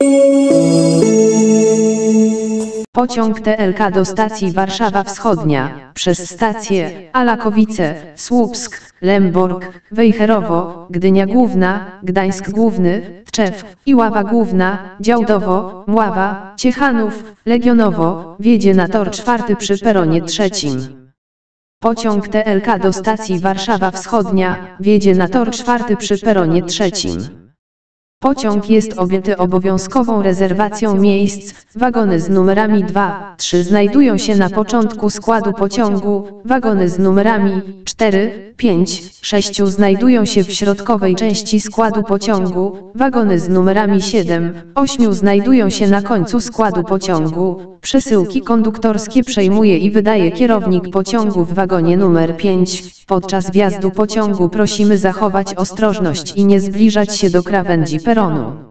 Pociąg TLK do stacji Warszawa Wschodnia, przez stacje Alakowice, Słupsk, Lęborg, Wejherowo, Gdynia Główna, Gdańsk Główny, Tczew, Iława Główna, Działdowo, Mława, Ciechanów, Legionowo, wjedzie na tor 4 przy peronie 3. Pociąg TLK do stacji Warszawa Wschodnia, wjedzie na tor 4 przy peronie 3. Pociąg jest objęty obowiązkową rezerwacją miejsc, wagony z numerami 2, 3 znajdują się na początku składu pociągu, wagony z numerami 4, 5, 6 znajdują się w środkowej części składu pociągu, wagony z numerami 7, 8 znajdują się na końcu składu pociągu. Przesyłki konduktorskie przejmuje i wydaje kierownik pociągu w wagonie numer 5. Podczas wjazdu pociągu prosimy zachować ostrożność i nie zbliżać się do krawędzi peronu.